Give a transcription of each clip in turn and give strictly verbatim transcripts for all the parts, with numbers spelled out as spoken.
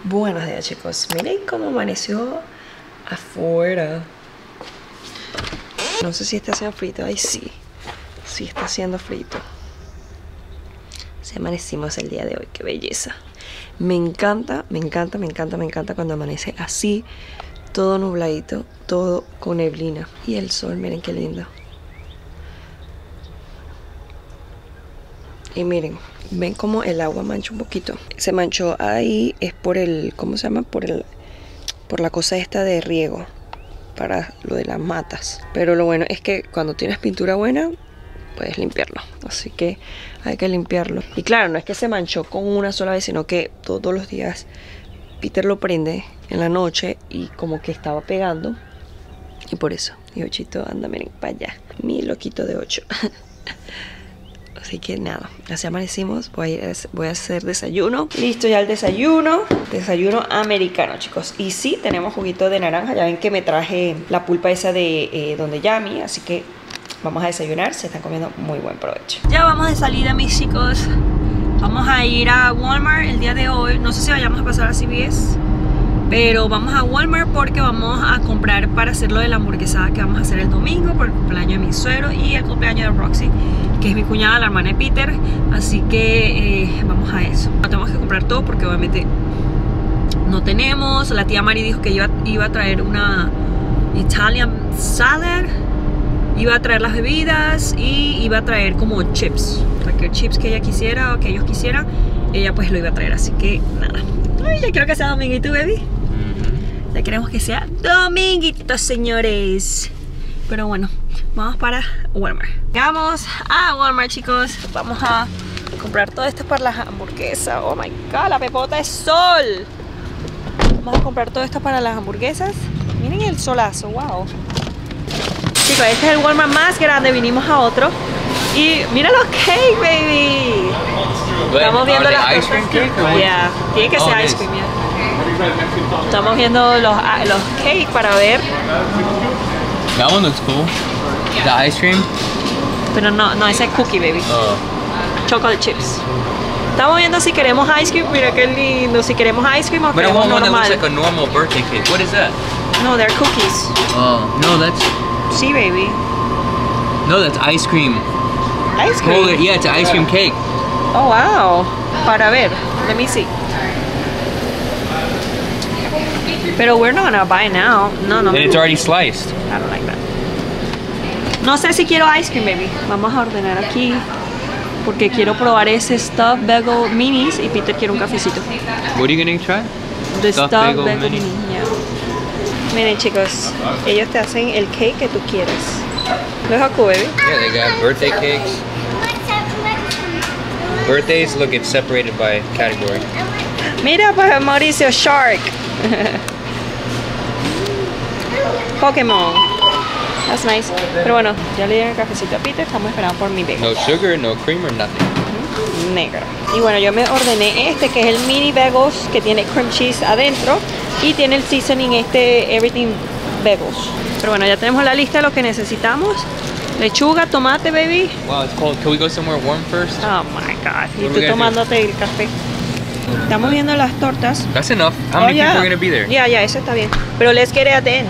Buenos días, chicos. Miren cómo amaneció afuera. No sé si está haciendo frito. Ay, sí. Sí está haciendo frito. Sí amanecimos el día de hoy. Qué belleza. Me encanta, me encanta, me encanta, me encanta cuando amanece así. Todo nubladito, todo con neblina. Y el sol, miren qué lindo. Y miren, ven como el agua mancha un poquito. Se manchó ahí, es por el, ¿cómo se llama? Por el, por la cosa esta de riego, para lo de las matas. Pero lo bueno es que cuando tienes pintura buena, puedes limpiarlo. Así que hay que limpiarlo. Y claro, no es que se manchó con una sola vez, sino que todos los días Peter lo prende en la noche y como que estaba pegando. Y por eso, mi ochito, anda, miren, para allá. Mi loquito de ocho. Así que nada, así amanecimos. Voy a, voy a hacer desayuno. Listo ya el desayuno. Desayuno americano, chicos. Y sí, tenemos juguito de naranja. Ya ven que me traje la pulpa esa de eh, donde Yami. Así que vamos a desayunar. Se están comiendo muy buen provecho. Ya vamos de salida, mis chicos. Vamos a ir a Walmart el día de hoy. No sé si vayamos a pasar a C V S, pero vamos a Walmart porque vamos a comprar para hacer lo de la hamburguesada que vamos a hacer el domingo por el cumpleaños de mi suegro y el cumpleaños de Roxy, que es mi cuñada, la hermana de Peter. Así que eh, vamos a eso. Tenemos que comprar todo porque obviamente no tenemos. La tía Mari dijo que iba, iba a traer una Italian salad, iba a traer las bebidas y iba a traer como chips. Cualquier chips que ella quisiera o que ellos quisieran, ella pues lo iba a traer. Así que nada. Ay, ya quiero que sea dominguito, baby. Ya queremos que sea dominguito, señores. Pero bueno, vamos para Walmart. Llegamos a Walmart, chicos. Vamos a comprar todo esto para las hamburguesas. Oh my god, la pepota es sol. Vamos a comprar todo esto para las hamburguesas. Miren el solazo, wow. Chicos, este es el Walmart más grande. Vinimos a otro. Y mira los cake, baby. Estamos viendo las cosas. Yeah, tiene que ser ice cream, yeah. Estamos viendo los, los cake para ver. That one looks cool. The ice cream. Pero no, no, ese es cookie, baby. Oh. Chocolate chips. Estamos viendo si queremos ice cream. Mira qué lindo. Si queremos ice cream o But I queremos want one that normal. looks like a normal birthday cake. What is that? No, they're cookies. Oh, no, that's Sí, baby. no, that's ice cream. Ice cream. Hold it. Yeah, it's an ice cream cake. Oh, wow. Para ver. Let me see. Pero we're not gonna buy now. No, no. And it's already sliced. I don't like that. No sé si quiero ice cream, baby. Vamos a ordenar aquí porque quiero probar ese stuffed bagel minis y Peter quiere un cafecito. What are you gonna try? The Stuffed stuffed bagel bagel mini. mini. Yeah. Miren, chicos, ellos te hacen el cake que tú quieres. Look how cool, baby. Yeah, they got birthday cakes. Birthdays, look, it's separated by category. Mira, pues Mauricio, Shark. Pokémon. That's nice. Pero bueno, ya le dieron el cafecito a Peter. Estamos esperando por mi bagel. No sugar, no cream or nothing. Negro. Y bueno, yo me ordené este que es el mini bagels que tiene cream cheese adentro y tiene el seasoning este everything bagels. Pero bueno, ya tenemos la lista de lo que necesitamos. Lechuga, tomate, baby. Wow, it's cold. Can we go somewhere warm first? Oh my god. Y What are we tú gonna tomándote el café. Estamos viendo las tortas. That's enough. How Oh, many yeah. people are gonna be there? Yeah, yeah, eso está bien. Pero let's get it at the end.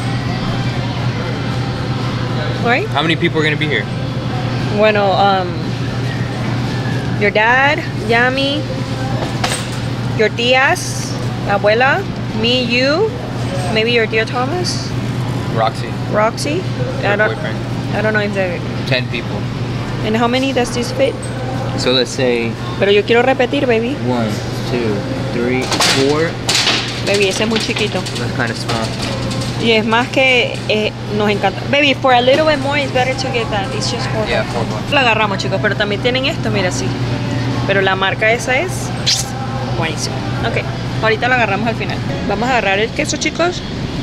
Right? How many people are gonna be here? Bueno, um, your dad, Yami, your tías, abuela, me, you, maybe your dear Thomas, Roxy, Roxy. her I don't, boyfriend. I don't know if they're. Ten people. And how many does this fit? So let's say Pero yo quiero repetir, baby. one, two, three, four. Baby, ese es muy chiquito. That's kind of small. Y es más que eh, nos encanta. Baby, for a little bit more, it's better to get that. It's just for Yeah, four more. La agarramos, chicos, pero también tienen esto, mira, sí. Pero la marca esa es buenísima. Ok, ahorita la agarramos al final. Vamos a agarrar el queso, chicos.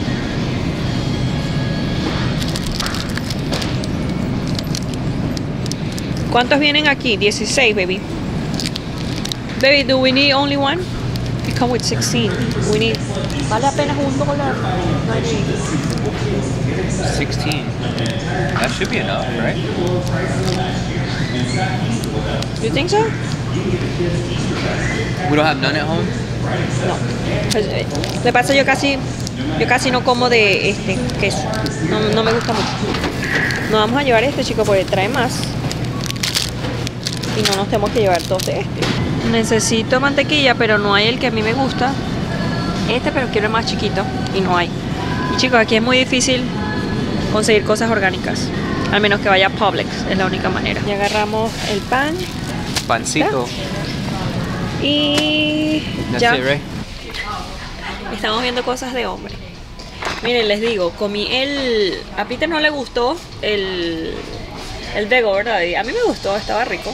¿Cuántos vienen aquí? dieciséis, baby. Baby, do we need only one? We come with sixteen. We need... Vale apenas un dólar. Sixteen. That should be enough, right? You think so? We don't have none at home. No. Pues, eh, me pasa yo casi, yo casi no como de este queso. No, no me gusta mucho. Nos vamos a llevar este, chicos, porque trae más. Y no nos tenemos que llevar dos de este. Necesito mantequilla, pero no hay el que a mí me gusta. Este, pero quiero el más chiquito y no hay. Y chicos, aquí es muy difícil conseguir cosas orgánicas. Al menos que vaya a Publix, es la única manera. Ya agarramos el pan. Pancito. Y That's ya. it, right? Estamos viendo cosas de hombre. Miren, les digo, comí el... A Peter no le gustó el... El vego, ¿verdad? Y a mí me gustó, estaba rico.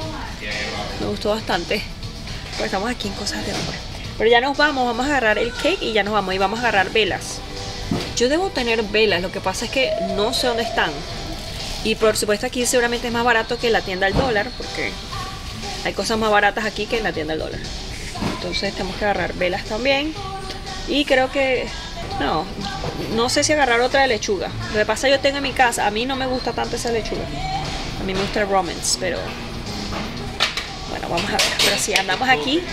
Me gustó bastante. Pero estamos aquí en cosas de hombre. Pero ya nos vamos, vamos a agarrar el cake y ya nos vamos. Y vamos a agarrar velas. Yo debo tener velas, lo que pasa es que no sé dónde están. Y por supuesto aquí seguramente es más barato que en la tienda al dólar, porque hay cosas más baratas aquí que en la tienda al dólar. Entonces tenemos que agarrar velas también. Y creo que... No, no sé si agarrar otra de lechuga. Lo que pasa, yo tengo en mi casa, a mí no me gusta tanto esa lechuga. A mí me gusta el romance, pero... Bueno, vamos a ver. Pero sí, andamos aquí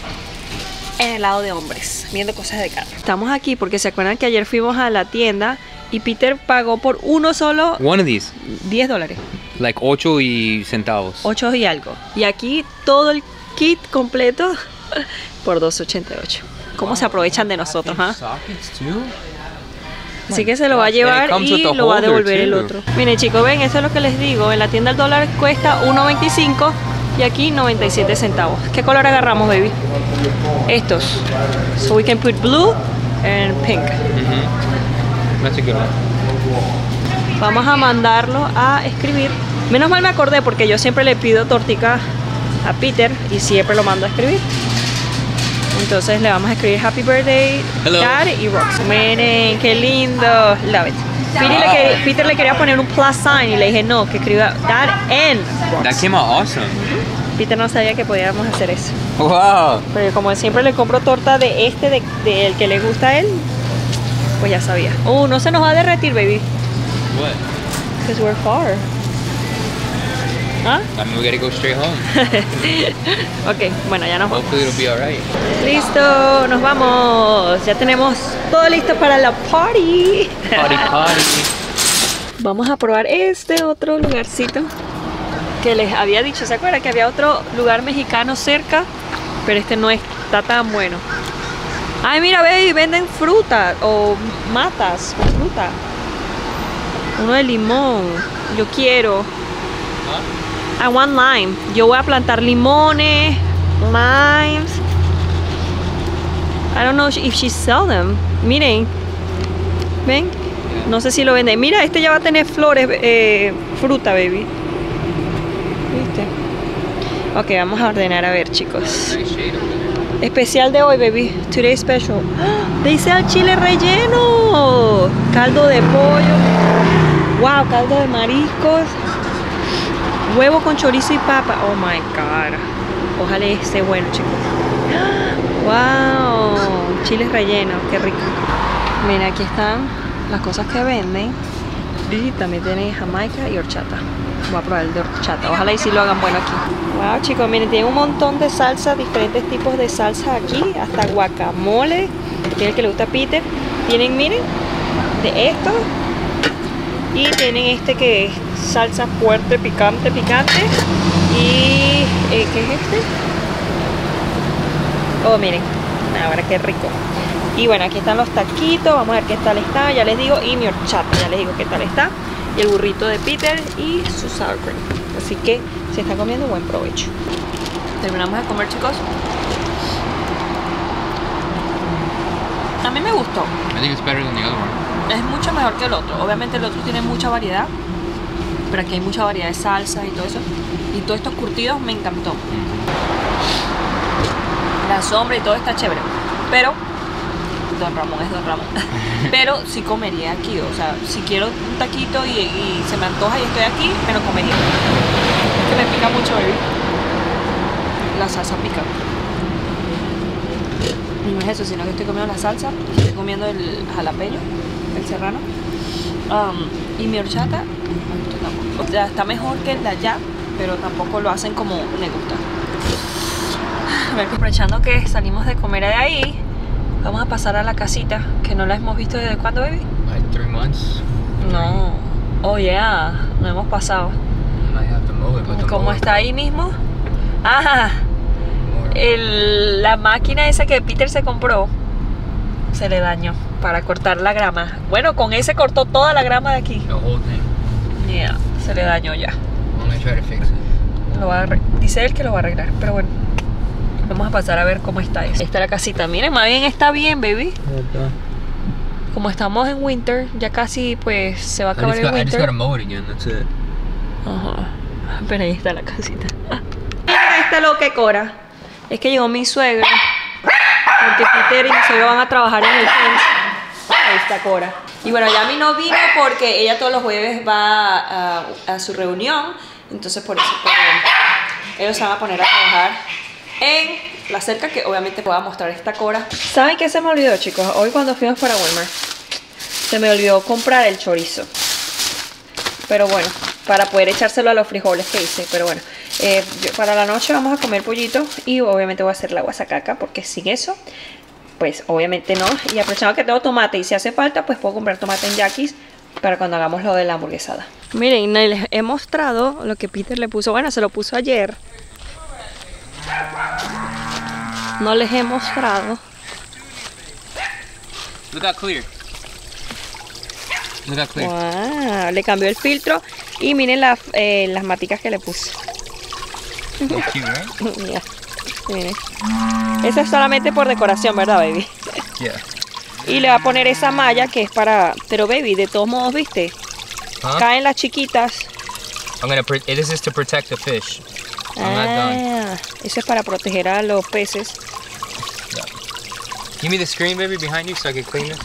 en el lado de hombres, viendo cosas de carro. Estamos aquí porque se acuerdan que ayer fuimos a la tienda y Peter pagó por uno solo One of these, diez dólares. like ocho y centavos. ocho y algo. Y aquí todo el kit completo por dos ochenta y ocho. ¿Cómo se aprovechan de nosotros, ah? Sockets too? Así que se lo va a llevar y lo va a devolver el otro. Miren, chicos, ven, eso es lo que les digo. En la tienda el dólar cuesta uno veinticinco y aquí noventa y siete centavos. ¿Qué color agarramos, baby? Estos. So we can put blue and pink. Mm-hmm. That's a good one. Vamos a mandarlo a escribir. Menos mal me acordé porque yo siempre le pido tortica a Peter y siempre lo mando a escribir. Entonces le vamos a escribir Happy Birthday, Hello. Dad y Rox. Miren, qué lindo. Love it. Peter le, quería, Peter le quería poner un plus sign y le dije no, que escriba Dad and Rox. That came out awesome. Peter no sabía que podíamos hacer eso. Wow. Pero como siempre le compro torta de este, de, de el que le gusta a él, pues ya sabía. Oh, no se nos va a derretir, baby. What? Because we're far. ¿Ah? I mean, we gotta go straight home. Ok, bueno, ya nos vamos. Hopefully it'll be alright. Listo, nos vamos. Ya tenemos todo listo para la party. Party, party. Vamos a probar este otro lugarcito que les había dicho. ¿Se acuerdan que había otro lugar mexicano cerca? Pero este no está tan bueno. Ay, mira, baby, venden fruta o matas con fruta. Uno de limón. Yo quiero. I want lime. Yo voy a plantar limones, limes. I don't know if she sell them. Miren. ¿Ven? No sé si lo venden. Mira, este ya va a tener flores, eh, fruta, baby. ¿Viste? Ok, vamos a ordenar a ver, chicos. Especial de hoy, baby. Today special. ¡Ah! Dice al chile relleno. Caldo de pollo. Wow, caldo de mariscos. Huevo con chorizo y papa. Oh my god. Ojalá esté bueno, chicos. Wow. Chiles rellenos. Qué rico. Mira, aquí están las cosas que venden. Y también tienen jamaica y horchata. Voy a probar el de horchata. Ojalá y si lo hagan bueno aquí. Wow, chicos. Miren, tienen un montón de salsa. Diferentes tipos de salsa aquí. Hasta guacamole. Que es el que le gusta a Peter. Tienen, miren, de esto. Y tienen este que es salsa fuerte, picante, picante. Y... Eh, ¿qué es este? Oh, miren. Ahora qué rico. Y bueno, aquí están los taquitos. Vamos a ver qué tal está. Ya les digo. Y mi horchata. Ya les digo qué tal está. Y el burrito de Peter y su sour cream. Así que se está comiendo, buen provecho. Terminamos de comer, chicos. A mí me gustó. I think it's better than the other one. Es mucho mejor que el otro. Obviamente el otro tiene mucha variedad, pero aquí hay mucha variedad de salsa y todo eso. Y todos estos curtidos me encantó. La sombra y todo está chévere. Pero Don Ramón es Don Ramón. Pero sí comería aquí. O sea, si quiero un taquito y, y se me antoja y estoy aquí, me lo comería. Es que me pica mucho, baby. La salsa pica. Y no es eso, sino que estoy comiendo la salsa, estoy comiendo el jalapeño, el serrano, um, y mi horchata no me gusta tampoco. O sea, está mejor que el de allá, pero tampoco lo hacen como me gusta. A ver, aprovechando que salimos de comer de ahí, vamos a pasar a la casita, que no la hemos visto desde cuándo, baby. Like three months. No. Oh yeah, no hemos pasado. Might have to mow it, but the ¿Cómo mower- está ahí mismo? Ah, el, la máquina esa que Peter se compró se le dañó para cortar la grama. Bueno, con ese cortó toda la grama de aquí. The whole thing. Yeah, se le dañó ya. I'm gonna try to fix it. Lo va a arre- Dice él que lo va a arreglar, pero bueno. Vamos a pasar a ver cómo está eso. Ahí está la casita. Miren, más bien está bien, baby. Como estamos en winter, ya casi pues se va a I acabar just, el got, I just winter. gotta mow it again, that's it. Ajá. Pero ahí está la casita. Mira esta loca Cora. Es que llegó mi suegro. Porque Peter y mi suegro van a trabajar en el fence. Ahí está Cora. Y bueno, ya mi no vino porque ella todos los jueves va a, a su reunión. Entonces por eso pues, ellos se van a poner a trabajar en la cerca, que obviamente pueda mostrar esta Cora. ¿Saben qué se me olvidó, chicos? Hoy cuando fuimos para Walmart se me olvidó comprar el chorizo. Pero bueno, para poder echárselo a los frijoles que hice. Pero bueno, eh, yo, para la noche vamos a comer pollito. Y obviamente voy a hacer la guasacaca, porque sin eso, pues obviamente no. Y aprovechando que tengo tomate y si hace falta, pues puedo comprar tomate en Jackies para cuando hagamos lo de la hamburguesada. Miren, les he mostrado lo que Peter le puso. Bueno, se lo puso ayer. No les he mostrado. Look how clear. Look how clear. Wow, le cambió el filtro. Y miren las, eh, las maticas que le puse. Look cute, right? Mira, miren. Esa es solamente por decoración, ¿verdad, baby? Yeah. Y le va a poner esa malla que es para... Pero, baby, de todos modos, ¿viste? Huh? Caen las chiquitas. I'm gonna. Pr this is to protect the fish. I'm not done. Ah, eso es para proteger a los peces. Yeah. Give me the screen, baby, behind you, so I can clean it.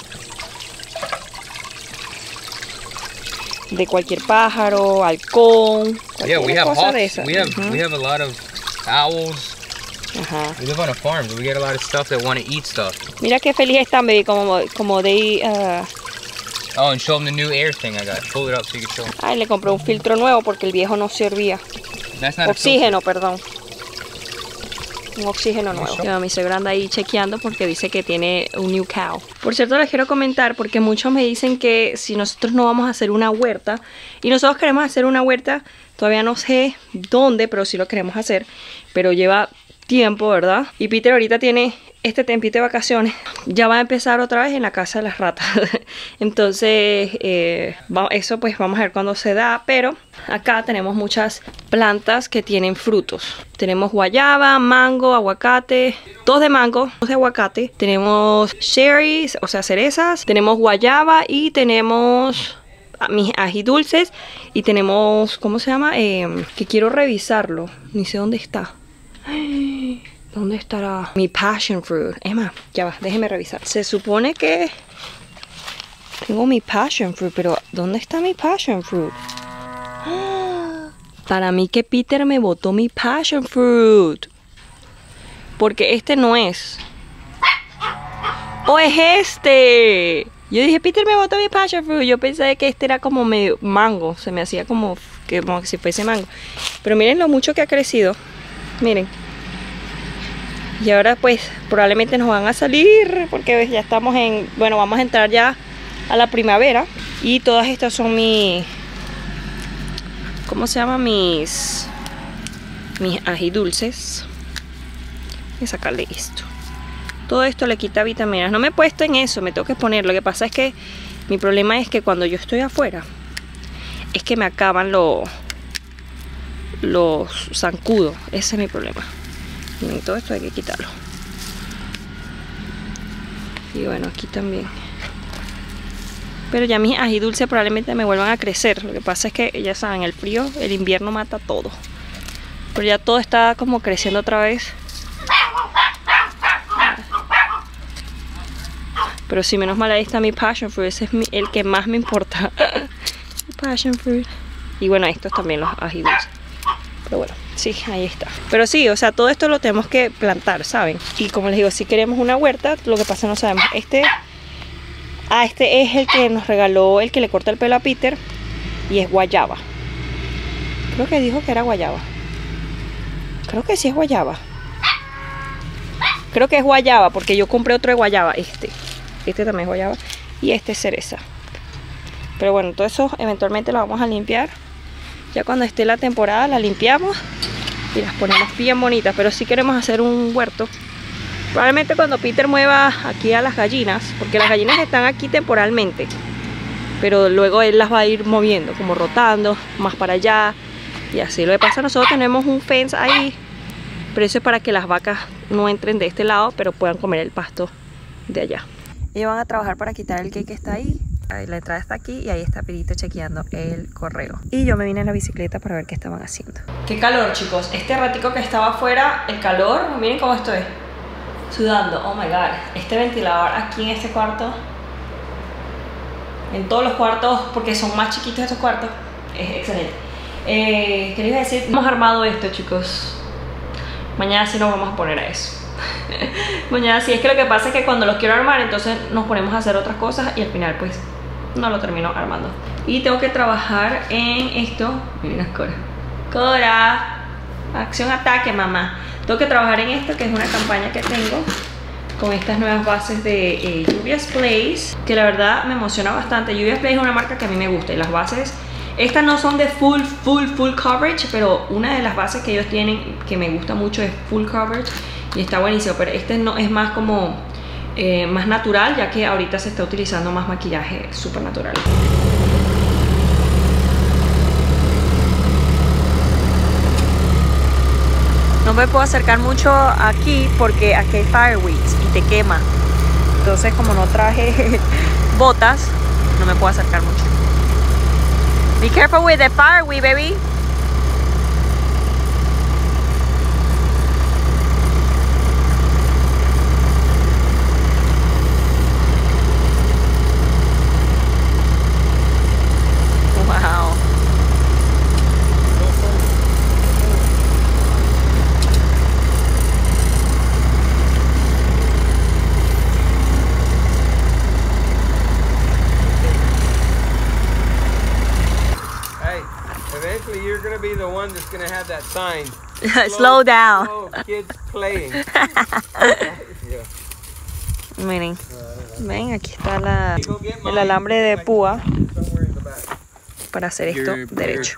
De cualquier pájaro, halcón. Yeah, we cualquier have cosa de hawks. esas. We have Ujú. we have a lot of owls. Ajá. We live on a farm, so we get a lot of stuff that want to eat stuff. Mira qué feliz están, baby, como, como de... Uh... Oh, and show them the new air thing I got. Pull it up so you can show them. Ay, le compré un filtro nuevo porque el viejo no servía. That's not Oxígeno, perdón. Un oxígeno nuevo. Eso. Yo, mi suegra anda ahí chequeando porque dice que tiene un new cow. Por cierto, les quiero comentar porque muchos me dicen que si nosotros no vamos a hacer una huerta, y nosotros queremos hacer una huerta, todavía no sé dónde, pero sí lo queremos hacer, pero lleva tiempo, ¿verdad? Y Peter ahorita tiene este tempito de vacaciones, ya va a empezar otra vez en la casa de las ratas. Entonces eh, va, eso pues vamos a ver cuándo se da. Pero acá tenemos muchas plantas que tienen frutos. Tenemos guayaba, mango, aguacate, dos de mango, dos de aguacate. Tenemos cherries, o sea cerezas. Tenemos guayaba y tenemos mis ají dulces. Y tenemos, ¿cómo se llama? Eh, que quiero revisarlo, ni sé dónde está. ¿Dónde estará mi passion fruit? Es más, ya va, déjeme revisar. Se supone que tengo mi passion fruit, pero ¿dónde está mi passion fruit? Para mí que Peter me botó mi passion fruit. Porque este no es. ¡Oh, es este! Yo dije, Peter me botó mi passion fruit. Yo pensé que este era como medio mango. Se me hacía como que, como que si fuese mango. Pero miren lo mucho que ha crecido. Miren. Y ahora pues probablemente nos van a salir porque ya estamos en... Bueno, vamos a entrar ya a la primavera. Y todas estas son mis... ¿Cómo se llama? Mis... Mis ají dulces. Voy a sacarle esto. Todo esto le quita vitaminas. No me he puesto en eso, me tengo que poner. Lo que pasa es que mi problema es que cuando yo estoy afuera es que me acaban los... Los zancudos. Ese es mi problema. Miren, todo esto hay que quitarlo. Y bueno, aquí también. Pero ya mis ají dulces probablemente me vuelvan a crecer. Lo que pasa es que, ya saben, el frío, el invierno mata todo. Pero ya todo está como creciendo otra vez. Pero sí, menos mal ahí está mi passion fruit. Ese es mi, el que más me importa. Mi passion fruit. Y bueno, estos también, los ají dulces. Pero bueno, sí, ahí está. Pero sí, o sea, todo esto lo tenemos que plantar, ¿saben? Y como les digo, si queremos una huerta, lo que pasa no sabemos. Este, ah, este es el que nos regaló, el que le corta el pelo a Peter. Y es guayaba. Creo que dijo que era guayaba. Creo que sí es guayaba. Creo que es guayaba, porque yo compré otro de guayaba. Este. Este también es guayaba. Y este es cereza. Pero bueno, todo eso eventualmente lo vamos a limpiar. Ya cuando esté la temporada la limpiamos y las ponemos bien bonitas. Pero sí queremos hacer un huerto. Probablemente cuando Peter mueva aquí a las gallinas, porque las gallinas están aquí temporalmente, pero luego él las va a ir moviendo, como rotando, más para allá. Y así. Lo que pasa, nosotros tenemos un fence ahí, pero eso es para que las vacas no entren de este lado, pero puedan comer el pasto de allá. Ellos van a trabajar para quitar el cake que está ahí. Ahí la entrada está aquí y ahí está Pirito chequeando el correo. Y yo me vine en la bicicleta para ver qué estaban haciendo. Qué calor, chicos. Este ratico que estaba afuera, el calor, miren cómo estoy sudando. Oh my god. Este ventilador aquí en este cuarto, en todos los cuartos, porque son más chiquitos estos cuartos, es excelente. Eh, ¿Qué les iba a decir? Hemos armado esto, chicos. Mañana sí nos vamos a poner a eso. Mañana sí, es que lo que pasa es que cuando los quiero armar, entonces nos ponemos a hacer otras cosas y al final pues no lo termino armando. Y tengo que trabajar en esto. Miren, Cora. Cora, acción ataque, mamá. Tengo que trabajar en esto, que es una campaña que tengo con estas nuevas bases de eh, Juvia's Place, que la verdad me emociona bastante. Juvia's Place es una marca que a mí me gusta y las bases, estas no son de full, full, full coverage, pero una de las bases que ellos tienen que me gusta mucho es full coverage y está buenísimo, pero este no es más como eh, más natural, ya que ahorita se está utilizando más maquillaje súper natural. No me puedo acercar mucho aquí porque aquí hay fireweeds y te quema. Entonces, como no traje botas, no me puedo acercar mucho. Be careful with the fireweed, baby. Wow. Eventually, you're gonna be the one that's gonna have that sign. Slow, Slow down. Slow kids playing. Yeah. Miren, ven, aquí está la, el alambre de púa para hacer esto derecho.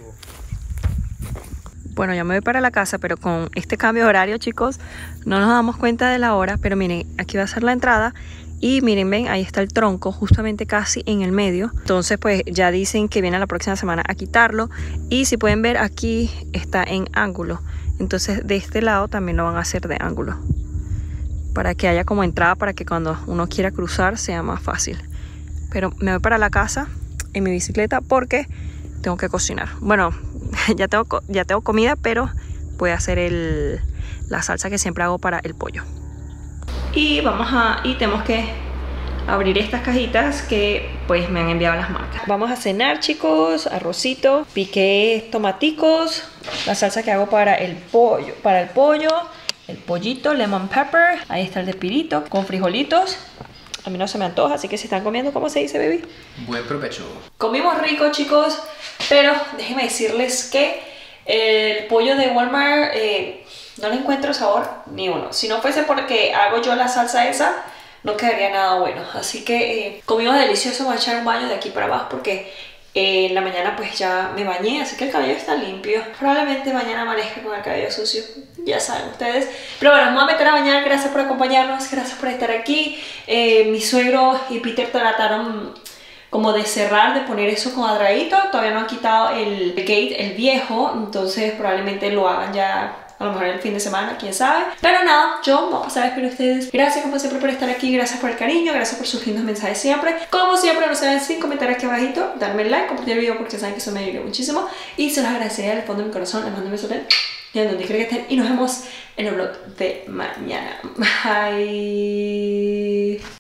Bueno, ya me voy para la casa, pero con este cambio de horario, chicos, no nos damos cuenta de la hora. Pero miren, aquí va a ser la entrada. Y miren, ven, ahí está el tronco, justamente casi en el medio. Entonces, pues ya dicen que viene la próxima semana a quitarlo. Y si pueden ver, aquí está en ángulo. Entonces, de este lado también lo van a hacer de ángulo, para que haya como entrada, para que cuando uno quiera cruzar sea más fácil. Pero me voy para la casa en mi bicicleta porque tengo que cocinar. Bueno, ya tengo, ya tengo comida, pero voy a hacer el, la salsa que siempre hago para el pollo. Y vamos a, y tenemos que abrir estas cajitas que pues me han enviado las marcas. Vamos a cenar, chicos. Arrocito, piqué tomaticos, la salsa que hago para el pollo, para el pollo, el pollito, lemon pepper. Ahí está el de Pirito con frijolitos. A mí no se me antoja, así que si están comiendo, ¿cómo se dice, baby? Buen provecho. Comimos rico, chicos, pero déjenme decirles que el pollo de Walmart eh, no le encuentro sabor ni uno. Si no fuese porque hago yo la salsa esa, no quedaría nada bueno. Así que eh, comimos delicioso. Voy a echar un baño de aquí para abajo porque eh, en la mañana pues ya me bañé, así que el cabello está limpio. Probablemente mañana amanezca con el cabello sucio, ya saben ustedes. Pero bueno, me voy a meter a bañar. Gracias por acompañarnos, gracias por estar aquí. eh, Mi suegro y Peter trataron como de cerrar, de poner eso cuadradito. Todavía no han quitado el gate, el viejo, entonces probablemente lo hagan ya a lo mejor el fin de semana, quién sabe. Pero nada, yo me voy a pasar a despedir de ustedes. Gracias como siempre por estar aquí, gracias por el cariño, gracias por sus lindos mensajes siempre. Como siempre, no se ven sin comentar aquí abajito, darme like, compartir el video porque saben que eso me ayuda muchísimo. Y se los agradecería del fondo de mi corazón. Les mando un beso y en donde quiera que estén. Y nos vemos en el vlog de mañana. Bye.